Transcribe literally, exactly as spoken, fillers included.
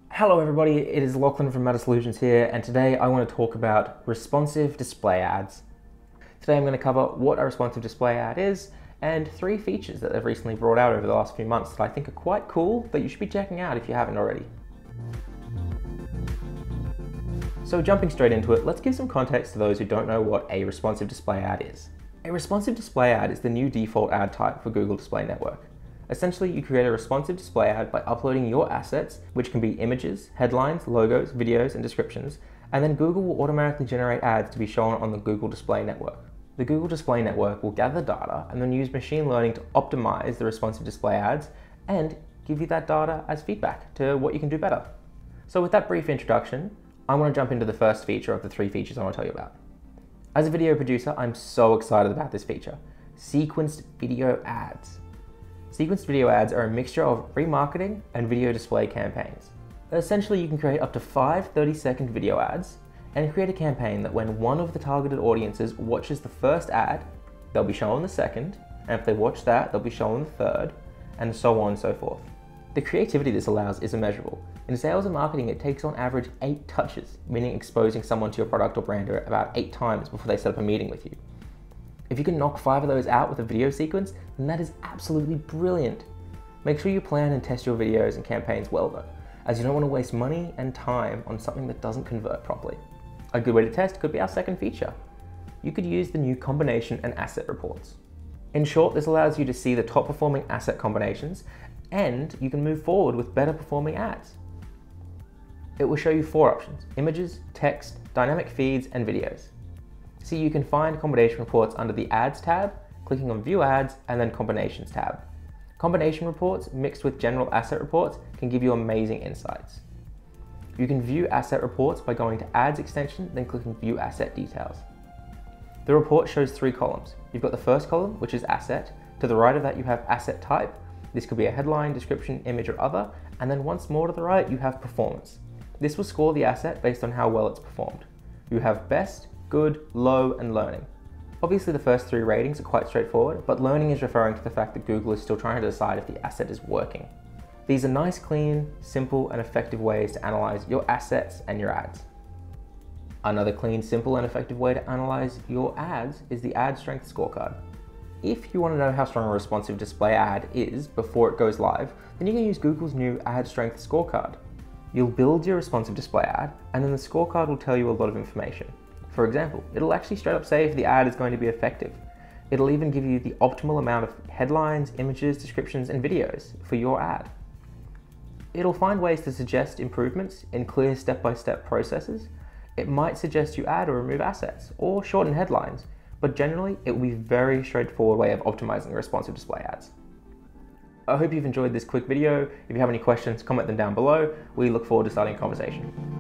Hello everybody, it is Lachlan from Meta Solutions here, and today I want to talk about responsive display ads. Today I'm going to cover what a responsive display ad is and three features that they've recently brought out over the last few months that I think are quite cool that you should be checking out if you haven't already. So jumping straight into it, let's give some context to those who don't know what a responsive display ad is. A responsive display ad is the new default ad type for Google Display Network. Essentially, you create a responsive display ad by uploading your assets, which can be images, headlines, logos, videos, and descriptions, and then Google will automatically generate ads to be shown on the Google Display Network. The Google Display Network will gather data and then use machine learning to optimize the responsive display ads and give you that data as feedback to what you can do better. So with that brief introduction, I want to jump into the first feature of the three features I want to tell you about. As a video producer, I'm so excited about this feature, sequenced video ads. Sequenced video ads are a mixture of remarketing and video display campaigns. Essentially, you can create up to five thirty second video ads and create a campaign that when one of the targeted audiences watches the first ad, they'll be shown the second, and if they watch that, they'll be shown the third, and so on and so forth. The creativity this allows is immeasurable. In sales and marketing, it takes on average eight touches, meaning exposing someone to your product or brand about eight times before they set up a meeting with you. If you can knock five of those out with a video sequence, then that is absolutely brilliant. Make sure you plan and test your videos and campaigns well though, as you don't want to waste money and time on something that doesn't convert properly. A good way to test could be our second feature. You could use the new combination and asset reports. In short, this allows you to see the top performing asset combinations, and you can move forward with better performing ads. It will show you four options: images, text, dynamic feeds, and videos. So you can find combination reports under the Ads tab, clicking on View Ads, and then Combinations tab. Combination reports mixed with general asset reports can give you amazing insights. You can view asset reports by going to Ads extension, then clicking View Asset Details. The report shows three columns. You've got the first column, which is Asset. To the right of that, you have Asset Type. This could be a headline, description, image, or other. And then once more to the right, you have Performance. This will score the asset based on how well it's performed. You have Best, Good, Low, and Learning. Obviously the first three ratings are quite straightforward, but learning is referring to the fact that Google is still trying to decide if the asset is working. These are nice, clean, simple, and effective ways to analyze your assets and your ads. Another clean, simple, and effective way to analyze your ads is the Ad Strength Scorecard. If you want to know how strong a responsive display ad is before it goes live, then you can use Google's new Ad Strength Scorecard. You'll build your responsive display ad, and then the scorecard will tell you a lot of information. For example, it'll actually straight up say if the ad is going to be effective. It'll even give you the optimal amount of headlines, images, descriptions, and videos for your ad. It'll find ways to suggest improvements in clear step-by-step processes. It might suggest you add or remove assets, or shorten headlines, but generally it will be a very straightforward way of optimizing responsive display ads. I hope you've enjoyed this quick video. If you have any questions, comment them down below. We look forward to starting a conversation.